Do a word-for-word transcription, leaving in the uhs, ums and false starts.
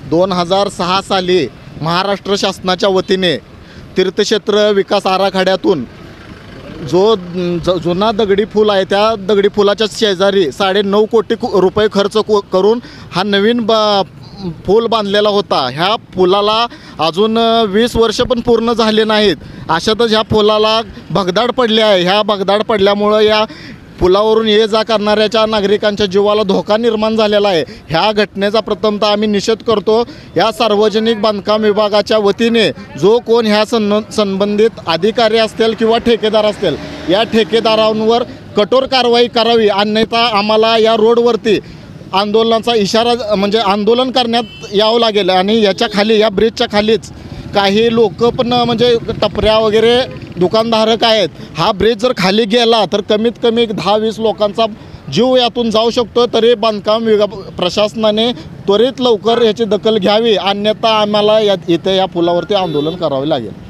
दोन हजार सहा साली महाराष्ट्र शासनाच्या वतीने तीर्थक्षेत्र विकास आराखड्यातून जो ज जुना दगडी फूल आहे त्या दगडी फुलाच्या शेजारी साडे नऊ कोटी रुपये खर्च करून हा नवीन बा पूल बांधलेला होता। ह्या पुलाला अजून वीस वर्ष पण पूर्ण झाले नाहीत, अशातच ह्या पुलाला भगदाड पडली आहे। ह्या भगदाड पडल्यामुळं या पुलावरून ये जा करणाऱ्याच्या नागरिकांच्या जीवाला धोका निर्माण झालेला आहे। ह्या घटनेचा प्रथमतः आम्ही निषेध करतो। या सार्वजनिक बांधकाम विभागाच्या वतीने जो कोण ह्या सं संबंधित अधिकारी असतील किंवा ठेकेदार असतील, या ठेकेदारांवर कठोर कारवाई करावी, अन्यथा आम्हाला या रोडवरती आंदोलनाचा इशारा म्हणजे आंदोलन करण्यात यावं लागेल। आणि याच्या खाली या ब्रिजच्या खालीच काही लोक पण म्हणजे टपऱ्या वगैरे दुकानधारक आहेत। हा ब्रिज जर खाली गेला तर कमीत कमी दहा वीस लोकांचा जीव यातून जाऊ शकतो। तरी बांधकाम विभाग प्रशासनाने त्वरित लवकर याची दखल घ्यावी, अन्यथा आम्हाला या इथे या पुलावरती आंदोलन करावे लागेल।